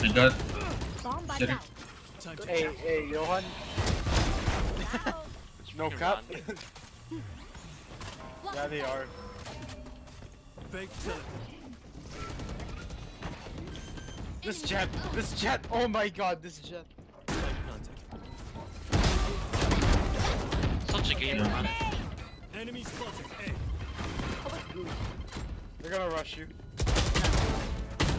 I got Bomb buddy Shit. out. Hey, Johan. No cap. Yeah, they are. Fake teleport. This jet. Oh my god, this jet. Such a gamer, man. Enemy spotted. A. They're gonna rush you.